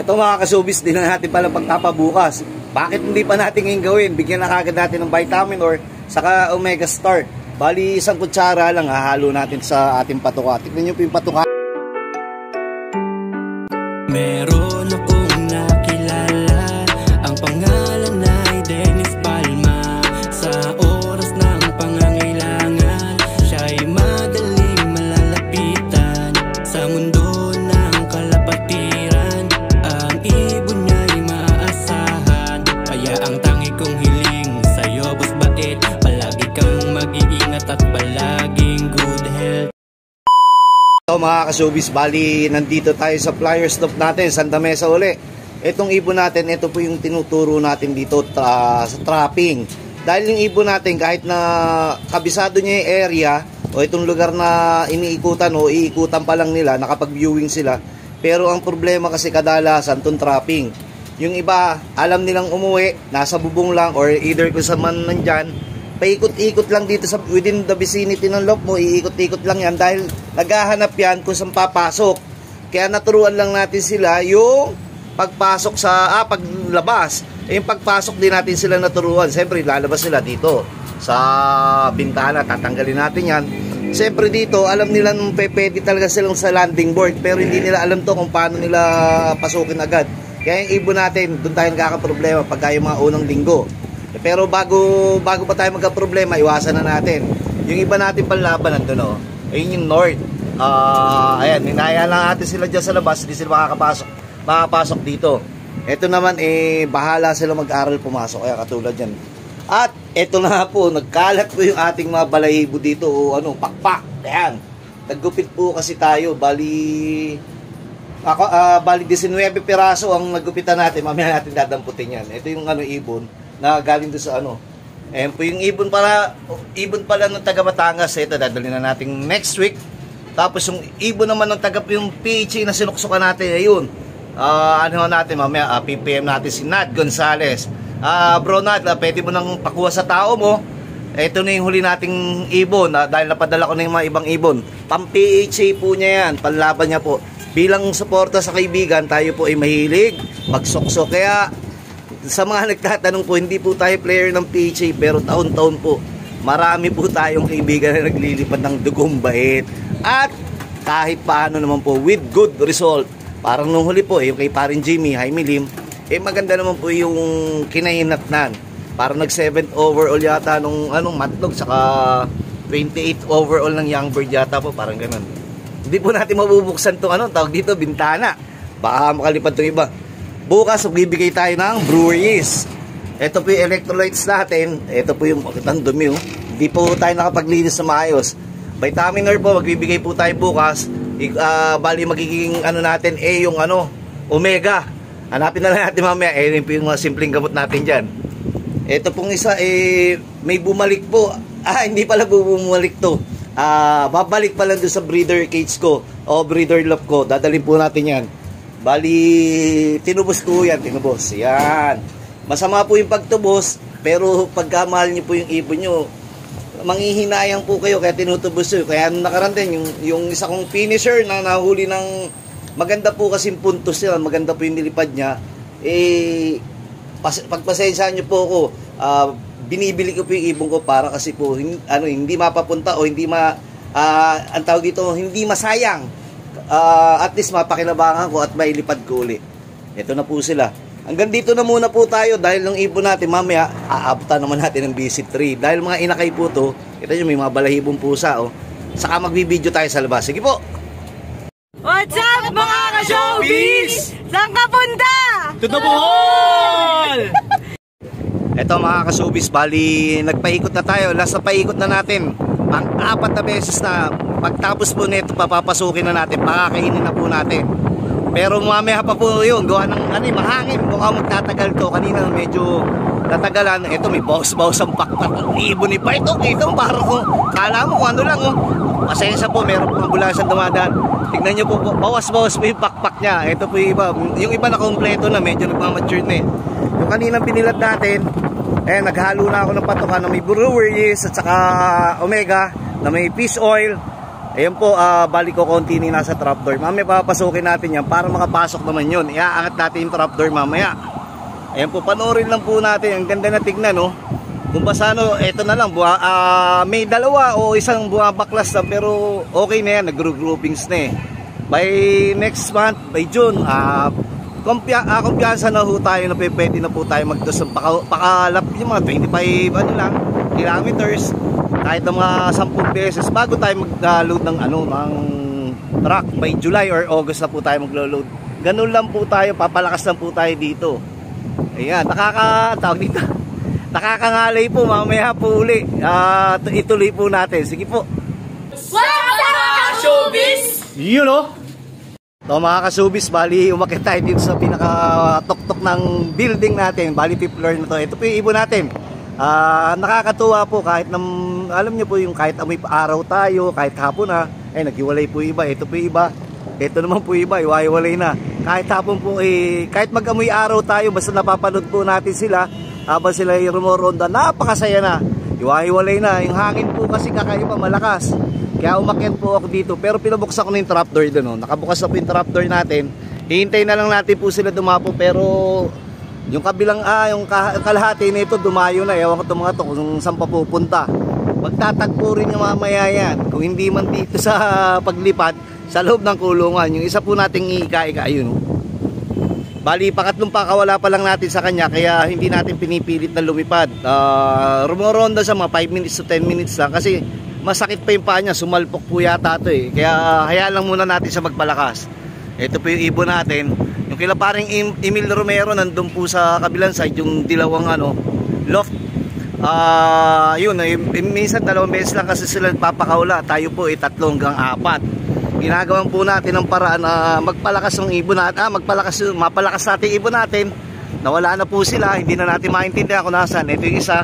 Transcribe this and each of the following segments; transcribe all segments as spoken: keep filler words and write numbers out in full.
Ito mga kasubis, din na natin pala pagpapabukas. Bakit hindi pa natin ngayon gawin? Bigyan na kagad natin ng vitamin or saka Omega Star. Bali isang kutsara lang hahalo natin sa ating patuka. Tignan nyo po yung patuka. Meron akong nakilala, ang pangalan ay Dennis Palma. Sa oras ng pangangailangan, siya'y madaling malalapitan. Sa mundo ng kalapatiran, ang ibon niya'y maaasahan. Kaya ang tangi kong hiling sa'yo, boss bait, palagi kang mag-iingat at palaging good health. So mga kasubis, bali nandito tayo sa flyer stop natin, Santa Mesa uli. Itong ibon natin, ito po yung tinuturo natin dito tra sa trapping. Dahil yung ibon natin, kahit na kabisado niya yung area o itong lugar na iniikutan o iikutan pa lang nila, nakapag-viewing sila. Pero ang problema kasi kadalasan itong trapping. Yung iba, alam nilang umuwi, nasa bubong lang or either kung saan man nandyan, paikot-ikot lang dito sa within the vicinity ng loop mo, iikot-ikot lang yan dahil naghahanap yan kung saan papasok. Kaya naturuan lang natin sila yung pagpasok sa, ah, paglabas. Eh, yung pagpasok din natin sila naturuan. Siyempre, lalabas sila dito sa bintana, tatanggalin natin yan. Siyempre dito, alam nila nung pwede talaga silang sa landing board, pero hindi nila alam to kung paano nila pasukin agad. Kaya yung ibon natin, doon tayo nagkakaproblema pagka yung mga unang linggo. Pero bago bago pa tayo magka-problema, iwasan na natin. Yung iba natin panlaban nandun, oh. Ayun yung north. Uh, ayan, hinaya lang natin sila dyan sa labas, hindi sila makakapasok, makakapasok dito. Ito naman, eh, bahala sila mag-aral pumasok, kaya katulad yan. At ito na po, nagkalat po yung ating mga balahibo dito, o ano, pakpak. Ayan, naggupit po kasi tayo, bali, ako, uh, bali nineteen piraso ang naggupitan natin, mamaya natin dadamputin yan. Ito yung ano, ibon na galing doon sa ano. Ayan po yung ibon para ibon pala ng taga Batangas. Ito dadalhin na natin next week. Tapos yung ibon naman ng taga yung P H A na sinuksukan natin, ayun. Uh, ano natin mamaya, uh, P P M natin si Nad Gonzales. Uh, bro Nad, uh, pwede mo nang pakuha sa tao mo. Ito na yung huli nating ibon, uh, dahil napadala ko na yung mga ibang ibon. Pang P H A po niya yan, panlaban niya po. Bilang suporta sa kaibigan, tayo po ay mahilig magsuksok. Kaya sa mga nagtatanong po, hindi po tayo player ng P H A, pero taon-taon po marami po tayong kaibigan na naglilipad ng dugong bait. At kahit paano naman po, with good result. Parang nung huli po, yung kay parin Jimmy, Jaime Lim, eh maganda naman po yung kinahinatnan. Parang nag seventh overall yata nung anong Matlog, saka twenty-eighth overall ng Youngbird yata po, parang ganun. Hindi po natin mabubuksan itong ano, tawag dito, bintana. Baka makalipad itong iba. Bukas, magbibigay tayo ng breweries. Ito po yung electrolytes natin. Ito po yung makitang dumi. Oh. Hindi po tayo nakapaglinis sa maayos. Vitamin R po, magbibigay po tayo bukas. Uh, bali magiging ano natin, eh yung ano, Omega. Hanapin na lang natin mamaya. Eh, yun po yung mga simpleng gamot natin dyan. Ito pong isa, eh, may bumalik po. Ah, hindi pala bumalik to. Ah, babalik pala doon sa breeder cage ko o breeder loft ko. Dadalhin po natin yan. Bali, tinubos ko yan, tinubos. Yan. Masama po yung pagtubos, pero pagkamahal nyo po yung ibon nyo, manghihinayang po kayo, kaya tinutubos nyo. Kaya nakarandin, yung, yung isa kong finisher na nahuli ng maganda po kasing puntos nila, maganda po yung nilipad niya, eh, pas, pagpasensyahan nyo po ako, uh, binibili ko po yung ibon ko para kasi po, hindi, ano, hindi mapapunta o hindi ma, uh, ang tawag dito, hindi masayang. Uh, at least mapakinabangan ko at mailipad ko ulit. Ito na po sila. Hanggang dito na muna po tayo dahil ng ibon natin mamaya aabutan naman natin ng visit tree. Dahil mga inakay po to, kita nyo may mga balahibong pusa, oh. Saka magbibideo tayo sa labas. Sige po. What's up mga ka-showbiz? Saan ka punta? Tuto Bohol! Ito mga ka-showbiz, bali nagpaikot na tayo. Last na paikot na natin. Pang-apat na beses na. Pagtapos po nito, papapasukin na natin, pakakainin na po natin. Pero mamaya pa po yun, gawa ng ano, mahangin, mukhang magtatagal to. Kanina medyo natagalan. Ito may bawas-bawas ang pakpak ng ibon ni Paito. Ito parang kung kala mo kung ano lang, oh. Pasensya po, meron pong ambulansya dumadaan. Tignan nyo po, bawas-bawas po yung pakpak niya. Ito po yung iba, yung iba na kompleto na, medyo nagmamature na eh. Yung kaninang pinilat natin, eh naghalo na ako ng patuka na may breweries at saka Omega, na may fish oil. Ayan po, uh, balik ko konti ni nasa trapdoor. Mamaya papasukin natin yan para makapasok naman yun. Iaangat natin yung trapdoor mamaya. Ayan po, panoorin lang po natin. Ang ganda na tignan, no? Kung pasano, eto na lang. Buha, uh, may dalawa o isang bumabaklas na, pero okay na yan. Nag-groupings na eh. By next month, by June, uh, kumpya, uh, kumpiyansa na ho tayo na pwede na po tayo magdos ng paka, pakalap yung mga twenty-five ano lang, kilometers. Kahit ng mga sampung beses bago tayo mag-load ng ano ng truck. By July or August na po tayo mag-load. Ganun lang po tayo, papalakas lang po tayo dito. Ayan, nakaka tawag dito. Nakakangalay po, mamaya po uli. Uh, ituloy po natin. Sige po. What's up, showbiz? Yun know? So mga kasubis, bali umakit tayo dito sa pinaka-tok-tok ng building natin. Bali fifth floor na to. Ito po yung ibon natin. Uh, nakakatuwa po kahit nam, alam niyo po yung kahit amoy araw tayo, kahit hapon na, ay naghiwalay po iba. Ito po iba. Ito naman po iba, iwahiwalay na. Kahit hapon po eh, kahit mag-amoy araw tayo, basta napapanood po natin sila, habang sila yung rumoronda, napakasaya na. Iwahiwalay na. Yung hangin po kasi kakaiba, malakas. Kaya umakyat po ako dito. Pero pinabuksan ko na yung trapdoor doon. No? Nakabukas na po yung trapdoor natin. Hihintay na lang natin po sila dumapo. Pero yung kabilang, ah, yung kalahati nito dumayo na. Ewan ko itong mga to kung saan pa pupunta. Magtatagpo rin yung mamaya yan. Kung hindi man dito sa paglipad, sa loob ng kulungan. Yung isa po nating ika-ika, ayun. Bali, pangatlong pakawala pa lang natin sa kanya. Kaya hindi natin pinipilit na lumipad. Uh, rumoronda sa mga five minutes to ten minutes lang. Kasi masakit pa yung paa niya, sumalpok po yata ito eh. Kaya hayaan lang muna natin siya magpalakas. Ito po yung ibon natin. Yung kila paring Emil Romero, nandun po sa kabilang side, yung dilawang ano, loft. Uh, yun, eh, minsan dalawang beses lang kasi sila nagpapakaula. Tayo po eh, tatlo hanggang apat. Ginagawan po natin ang paraan na magpalakas ng ibon natin, ah, magpalakas, mapalakas natin ibon natin. Nawala na po sila, hindi na natin maintindihan kung nasaan. Ito yung isa,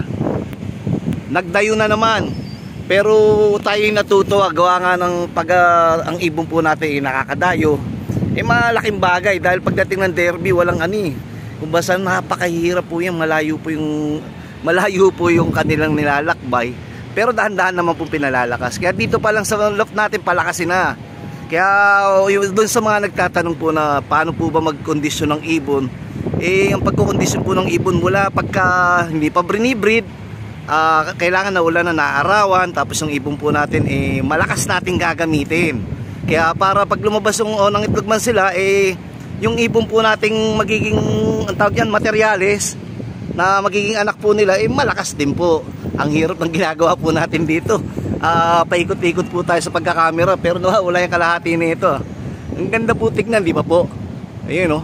nagdayo na naman. Pero tayo yung natuto, gawa nga ng pag uh, ang ibon po natin eh, nakakadayo. Eh malaking bagay dahil pagdating ng derby walang ani. Kung basta napakahirap po yan, malayo po yung malayo po yung kanilang nilalakbay. Pero dahan-dahan naman po pinalalakas. Kaya dito pa lang sa loft natin palakasin na. Kaya doon sa mga nagtatanong po na paano po ba magkondisyon ng ibon, eh ang pagkukondisyon po ng ibon mula pagka hindi pa brinibreed, uh, kailangan na wala na naarawan, tapos yung ibon po natin eh malakas nating gagamitin. Kaya para pag lumabas yung unang itlog man sila, eh yung ibon po nating magiging ang tawag yan, materyales na magiging anak po nila, eh malakas din po. Ang hirap ng ginagawa po natin dito. Uh, paikot-ikot po tayo sa pagkakamera, pero no, wala yung kalahati nito. Ang ganda po tignan, di ba po? Ayun, no?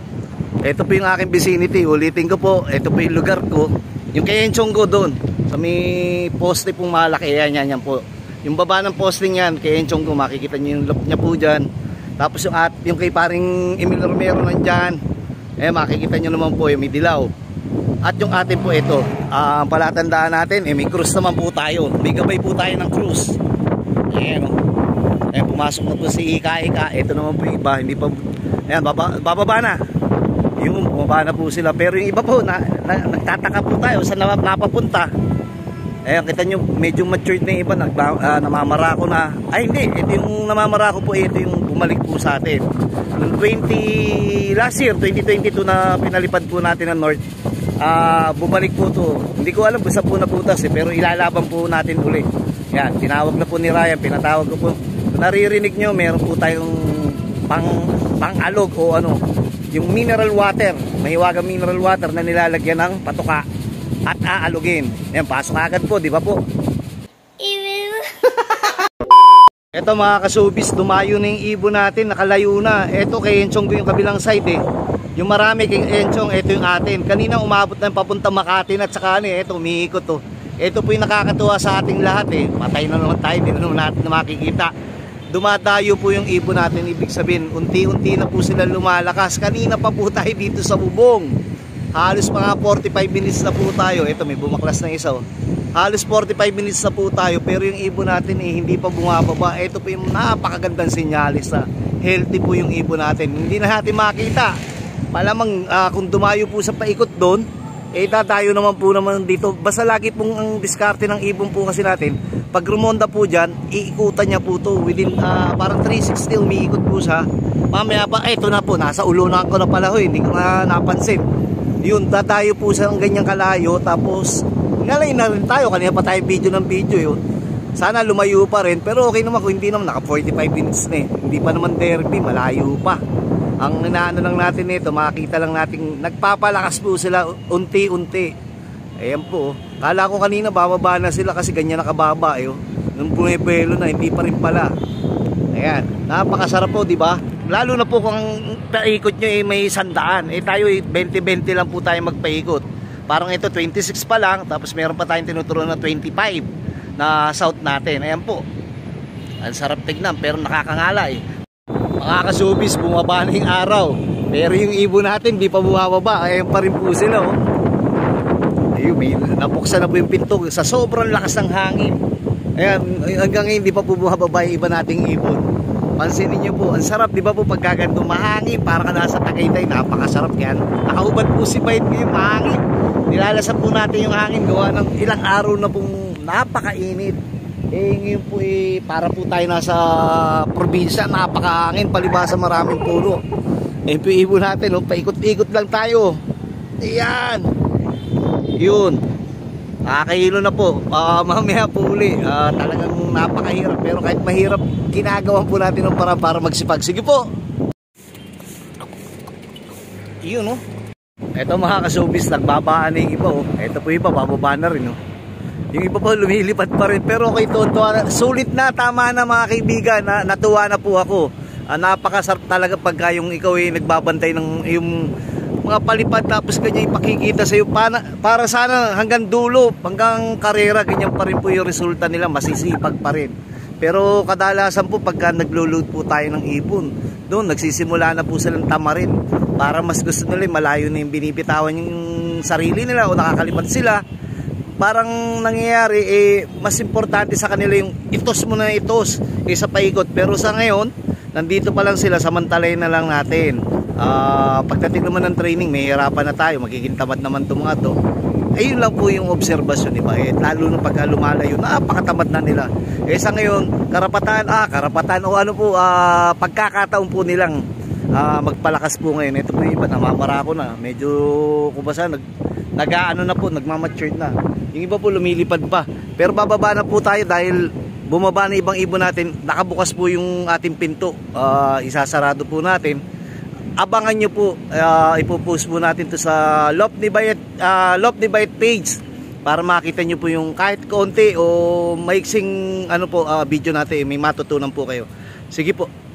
Ito po yung aking vicinity. Ulitin ko po, ito po yung lugar ko. Yung kay Enchong ko doon, sa may poste pong malaki. Yan, yan, yan po. Yung baba ng posting yan, kay Enchong ko, makikita nyo yung loft niya po dyan. Tapos yung, at, yung kay paring Emil Romero nandyan, eh makikita nyo naman po yung may dilaw. At yung atin po ito, uh, ang palatandaan natin, eh may cruise naman po tayo. May gabay po tayo ng cruise. Ayan, oh. Ayan, pumasok na po si Ika Ika. Ito naman po yung iba, hindi pa, ayan, baba, bababa na. Yung bumaba na po sila. Pero yung iba po, na, na, nagtataka po tayo sa napapunta. Ayan, kita nyo, medyo matured na yung iba, nag, uh, namamarako na. Ay hindi, ito yung namamarako po, ito yung bumalik po sa atin. Noong twenty, last year, twenty twenty-two na pinalipad po natin ng North. Uh, bumalik po to. Hindi ko alam kung saan po naputas eh, pero ilalaban po natin ulit. Yan, tinawag na po ni Ryan, pinatawag ko po. Kung naririnig nyo, meron po tayong pang, pang-alog o ano, yung mineral water, mahiwagang mineral water na nilalagyan ng patuka at aalugin. Yan, pasok agad po, di ba po? Ito mga kasubis, dumayo na yung ibon natin, nakalayo na. Ito kay Enchong yung kabilang side eh. Yung marami kay Enchong, ito yung atin. Kanina umabot na papunta Makati at saka ano eh, ito umiikot to. Ito po yung nakakatuwa sa ating lahat eh. Patay na naman tayo, hindi na naman natin na makikita. Dumadayo po yung ibon natin, ibig sabihin, unti-unti na po sila lumalakas. Kanina pa po tayo dito sa bubong. Halos mga forty-five minutes na po tayo. Ito may bumaklas na isa oh. Halos forty-five minutes na po tayo, pero yung ibon natin eh, hindi pa bumababa. Ito po yung napakagandang sinyalis na healthy po yung ibon natin. Hindi na natin makita. Malamang uh, kung dumayo po sa paikot doon, eh dadayo naman po naman dito. Basta lagi pong ang diskarte ng ibon po kasi natin, pag rumonda po dyan, iikutan niya po to within uh, parang three sixty, umiikot po siya. Mamaya pa, eh, ito na po, nasa ulo na ko na pala ho, hindi ko na napansin. Yun, dadayo po siya ng ganyang kalayo, tapos ngalay na rin tayo, kanina pa tayo video ng video yun. Sana lumayo pa rin, pero okay naman kung hindi naman, naka forty-five minutes na eh. Hindi pa naman derby, malayo pa. Ang inaano lang natin nito, makikita lang natin nagpapalakas po sila unti-unti. Ayan po. Kala ko kanina bababa na sila kasi ganyan nakababa eh. Nung bumibelo na, hindi pa rin pala. Ayan, napakasarap po, di ba? Lalo na po kung paikot nyo eh, may sandaan. Eh tayo eh, twenty twenty lang po tayo magpaikot. Parang ito twenty-six pa lang, tapos meron pa tayong tinuturuan na twenty-five na south natin. Ayan po. Ang sarap tignan pero nakakangala eh. Mga kasubis, bumaba na yung araw. Pero yung ibon natin, di pa bumababa. Ayan pa rin po sila, oh. Ayun, may napuksan na po yung pinto sa sobrang lakas ng hangin. Ayan, hanggang ngayon, di pa po bumababa yung iba nating ibon. Pansinin nyo po, ang sarap, di ba po pagkagandong mahangin, para ka nasa Tagaytay, napakasarap yan. Nakaubad po si Bait ngayon, mahangin. Nilalasap po natin yung hangin, gawa ng ilang araw na pong napakainit. Eh ngayon po eh, para po tayo nasa probinsya, napakahangin, palibasa maraming puno. Eh piibo natin, oh, paikot-ikot lang tayo. Ayan. Yun. Nakakahilo na po. Uh, mamaya po uli. Uh, talagang napakahirap. Pero kahit mahirap, ginagawan po natin ng para para magsipag. Sige po. Yun, oh. Ito mga kasubis, nagbabaan na yung iba, oh. Ito po iba, bababa na rin, oh. Yung iba po lumilipad pa rin, pero okay, tonto, sulit na, tama na mga kaibigan, na, natuwa na po ako. Uh, napakasarap talaga pagka yung ikaw ay nagbabantay ng yung mga palipad, tapos ganyan ipakikita sa iyo para, para sana hanggang dulo, hanggang karera, ganyan pa rin po yung resulta nila, masisipag pa rin. Pero kadalasan po pagka naglo-load po tayo ng ipon, doon nagsisimula na po silang tamarin, para mas gusto nila malayo na yung binibitawan yung sarili nila o nakakalipat sila. Parang nangyayari eh, mas importante sa kanila yung itos mo na itos kaysa paikot. Pero sa ngayon, nandito pa lang sila, samantalay na lang natin. Uh, pagdating naman ng training, may hirapan na tayo, magiging tamad naman itong mga to. Ayun lang po yung obserbasyon, diba? Eh, lalo na pagka lumalayo, napakatamad na nila. Eh sa ngayon, karapatan, ah, karapatan o ano po, uh, pagkakataon po nilang uh, magpalakas po ngayon. Ito po yung iba, namamara ko na. Medyo, kubasa, nag, nag-ano na po, nagmamature na. Yung iba po lumilipad pa. Pero bababa na po tayo dahil bumaba na ibang ibon natin. Nakabukas po yung ating pinto. Uh, isasarado po natin. Abangan nyo po. Uh, ipopost po natin to sa Lop ni Bayet, uh, Lop ni Bayet page. Para makita nyo po yung kahit konti o maiksing ano po, uh, video natin. May matutunan po kayo. Sige po.